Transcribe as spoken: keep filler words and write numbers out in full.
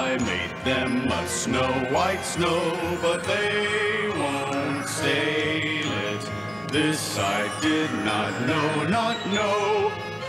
I made them of snow white snow, but they won't sail it. This I did not know, not know.